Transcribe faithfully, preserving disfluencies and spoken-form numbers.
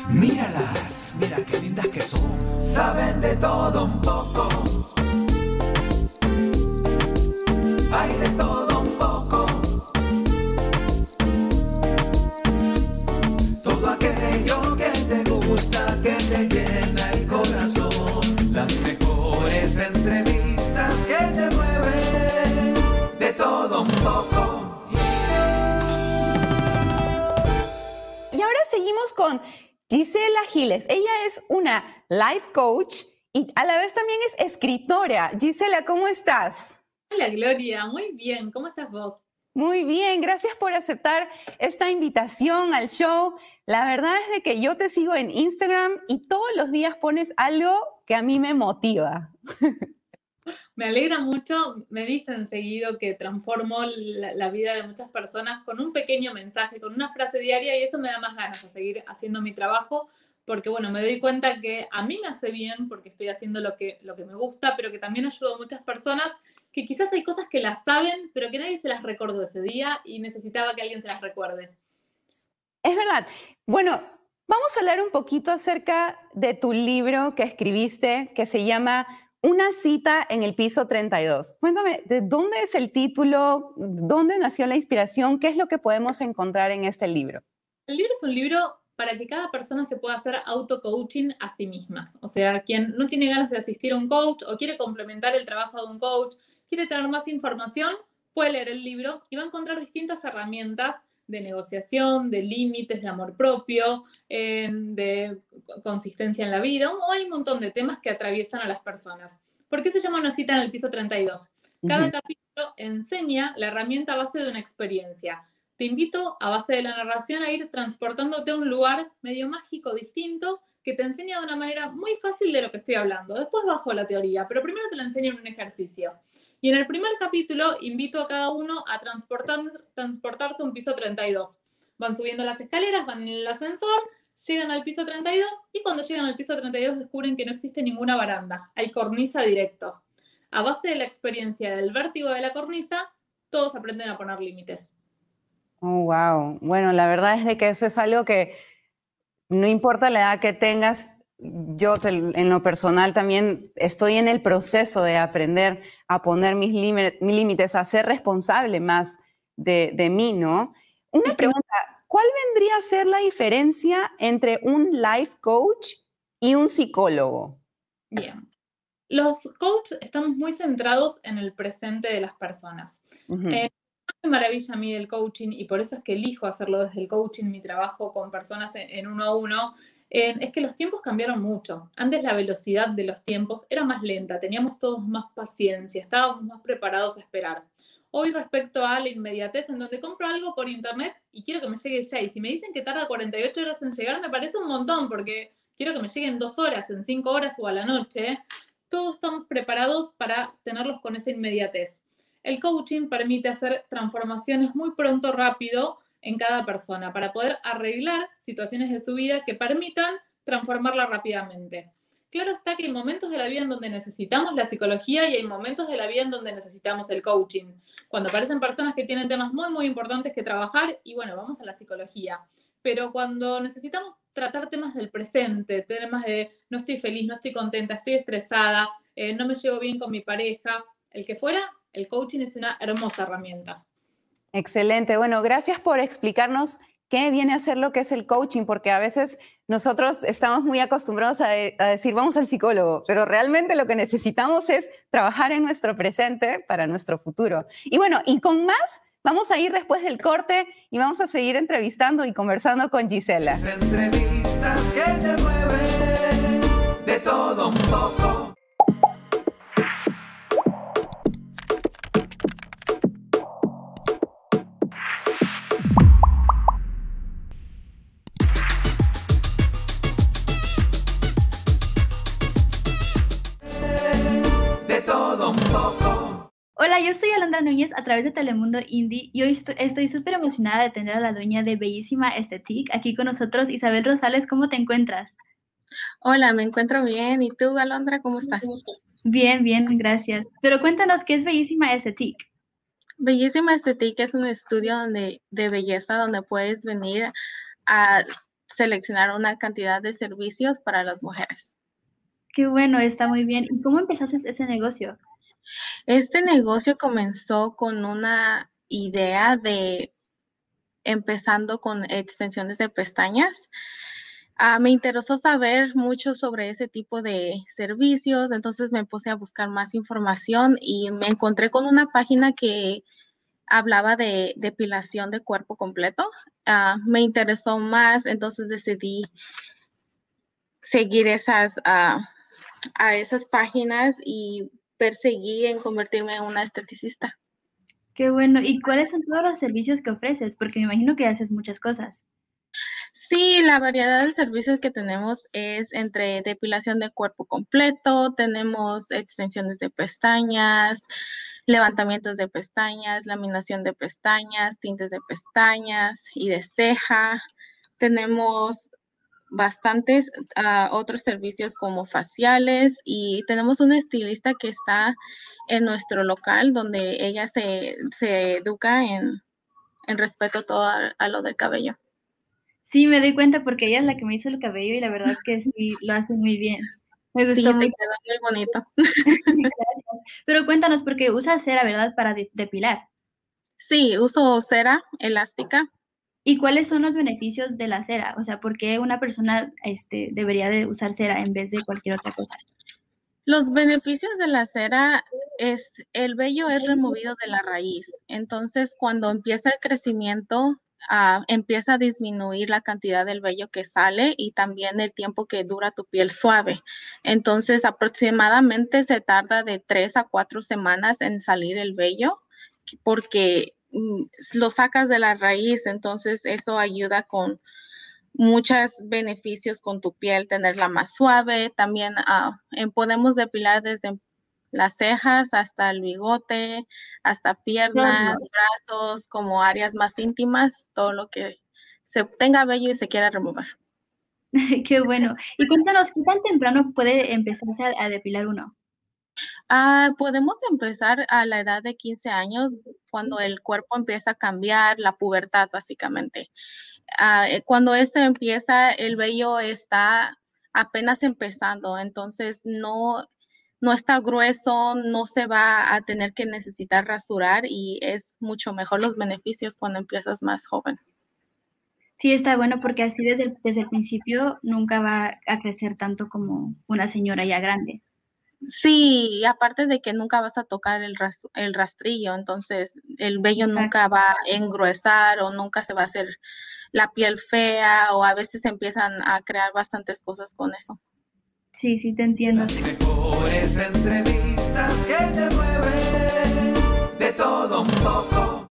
Míralas, mira qué lindas que son. Saben de todo un poco. Hay de todo un poco. Todo aquello que te gusta, que te llena el corazón. Las mejores entrevistas que te mueven. De todo un poco. Y ahora seguimos con Gisela Giles. Ella es una life coach y a la vez también es escritora. Gisela, ¿cómo estás? Hola, Gloria. Muy bien. ¿Cómo estás vos? Muy bien. Gracias por aceptar esta invitación al show. La verdad es de que yo te sigo en Instagram y todos los días pones algo que a mí me motiva. Me alegra mucho. Me dicen seguido que transformo la, la vida de muchas personas con un pequeño mensaje, con una frase diaria, y eso me da más ganas de seguir haciendo mi trabajo porque, bueno, me doy cuenta que a mí me hace bien porque estoy haciendo lo que, lo que me gusta, pero que también ayudo a muchas personas que quizás hay cosas que las saben, pero que nadie se las recordó ese día y necesitaba que alguien se las recuerde. Es verdad. Bueno, vamos a hablar un poquito acerca de tu libro que escribiste, que se llama Una cita en el piso treinta y dos. Cuéntame, ¿de dónde es el título? ¿Dónde nació la inspiración? ¿Qué es lo que podemos encontrar en este libro? El libro es un libro para que cada persona se pueda hacer auto-coaching a sí misma. O sea, quien no tiene ganas de asistir a un coach o quiere complementar el trabajo de un coach, quiere tener más información, puede leer el libro y va a encontrar distintas herramientas de negociación, de límites, de amor propio, eh, de consistencia en la vida. O hay un montón de temas que atraviesan a las personas. ¿Por qué se llama Una cita en el piso treinta y dos? Cada uh-huh. capítulo enseña la herramienta a base de una experiencia. Te invito, a base de la narración, a ir transportándote a un lugar medio mágico, distinto, que te enseña de una manera muy fácil de lo que estoy hablando. Después bajo la teoría, pero primero te lo enseño en un ejercicio. Y en el primer capítulo invito a cada uno a transportar, transportarse a un piso treinta y dos. Van subiendo las escaleras, van en el ascensor, llegan al piso treinta y dos y cuando llegan al piso treinta y dos descubren que no existe ninguna baranda, hay cornisa directo. A base de la experiencia del vértigo de la cornisa, todos aprenden a poner límites. Oh, wow. Bueno, la verdad es de que eso es algo que no importa la edad que tengas, yo te, en lo personal también estoy en el proceso de aprender a poner mis límites, a ser responsable más de, de mí, ¿no? Una pregunta, ¿cuál vendría a ser la diferencia entre un life coach y un psicólogo? Bien. Los coaches estamos muy centrados en el presente de las personas. Uh-huh. eh, me maravilla a mí del coaching y por eso es que elijo hacerlo desde el coaching, mi trabajo con personas en, en uno a uno, eh, es que los tiempos cambiaron mucho. Antes la velocidad de los tiempos era más lenta, teníamos todos más paciencia, estábamos más preparados a esperar. Hoy respecto a la inmediatez, en donde compro algo por internet y quiero que me llegue ya, y si me dicen que tarda cuarenta y ocho horas en llegar, me parece un montón, porque quiero que me lleguen dos horas, en cinco horas o a la noche. Todos estamos preparados para tenerlos con esa inmediatez. El coaching permite hacer transformaciones muy pronto, rápido, en cada persona, para poder arreglar situaciones de su vida que permitan transformarla rápidamente. Claro está que hay momentos de la vida en donde necesitamos la psicología y hay momentos de la vida en donde necesitamos el coaching. Cuando aparecen personas que tienen temas muy, muy importantes que trabajar, y bueno, vamos a la psicología. Pero cuando necesitamos tratar temas del presente, temas de no estoy feliz, no estoy contenta, estoy estresada, eh, no me llevo bien con mi pareja, el que fuera, el coaching es una hermosa herramienta. Excelente. Bueno, gracias por explicarnos qué viene a ser lo que es el coaching, porque a veces nosotros estamos muy acostumbrados a, de, a decir vamos al psicólogo, pero realmente lo que necesitamos es trabajar en nuestro presente para nuestro futuro. Y bueno, y con más, vamos a ir después del corte y vamos a seguir entrevistando y conversando con Gisela. Entrevistas que te mueven de todo un poco. Hola, yo soy Alondra Núñez a través de Telemundo Indie y hoy estoy súper emocionada de tener a la dueña de Bellísima Estética aquí con nosotros. Isabel Rosales, ¿cómo te encuentras? Hola, me encuentro bien. ¿Y tú, Alondra, cómo estás? Bien, bien, gracias. Pero cuéntanos, ¿qué es Bellísima Estética? Bellísima Estética es un estudio donde, de belleza donde puedes venir a seleccionar una cantidad de servicios para las mujeres. Qué bueno, está muy bien. ¿Y cómo empezaste ese negocio? Este negocio comenzó con una idea de empezando con extensiones de pestañas. Uh, me interesó saber mucho sobre ese tipo de servicios, entonces me puse a buscar más información y me encontré con una página que hablaba de depilación de cuerpo completo. Uh, me interesó más, entonces decidí seguir esas, uh, a esas páginas y perseguí en convertirme en una esteticista. Qué bueno. ¿Y cuáles son todos los servicios que ofreces? Porque me imagino que haces muchas cosas. Sí, la variedad de servicios que tenemos es entre depilación de cuerpo completo, tenemos extensiones de pestañas, levantamientos de pestañas, laminación de pestañas, tintes de pestañas y de ceja. Tenemos bastantes uh, otros servicios como faciales y tenemos una estilista que está en nuestro local donde ella se, se educa en, en respeto a todo a, a lo del cabello. Sí, me doy cuenta porque ella es la que me hizo el cabello y la verdad que sí, lo hace muy bien. Me gustó sí, te mucho. quedó muy bonito. Gracias. Pero cuéntanos, porque usas cera, ¿verdad? Para de depilar. Sí, uso cera elástica. ¿Y cuáles son los beneficios de la cera? O sea, ¿por qué una persona este, debería de usar cera en vez de cualquier otra cosa? Los beneficios de la cera es, el vello es removido de la raíz. Entonces, cuando empieza el crecimiento, Uh, empieza a disminuir la cantidad del vello que sale y también el tiempo que dura tu piel suave. Entonces, aproximadamente se tarda de tres a cuatro semanas en salir el vello porque mm, lo sacas de la raíz. Entonces, eso ayuda con muchos beneficios con tu piel, tenerla más suave. También uh, podemos depilar desde las cejas hasta el bigote, hasta piernas, Todo. brazos, como áreas más íntimas, todo lo que se tenga vello y se quiera remover. Qué bueno. Y cuéntanos, ¿qué tan temprano puede empezarse a, a depilar uno? Ah, podemos empezar a la edad de quince años, cuando el cuerpo empieza a cambiar, la pubertad básicamente. Ah, cuando esto empieza, el vello está apenas empezando, entonces no... no está grueso, no se va a tener que necesitar rasurar y es mucho mejor los beneficios cuando empiezas más joven. Sí, está bueno porque así desde el, desde el principio nunca va a crecer tanto como una señora ya grande. Sí, y aparte de que nunca vas a tocar el, ras el rastrillo, entonces el vello Exacto. nunca va a engruesar o nunca se va a hacer la piel fea o a veces empiezan a crear bastantes cosas con eso. Sí, sí, te entiendo. Las mejores entrevistas que te mueven de todo un poco.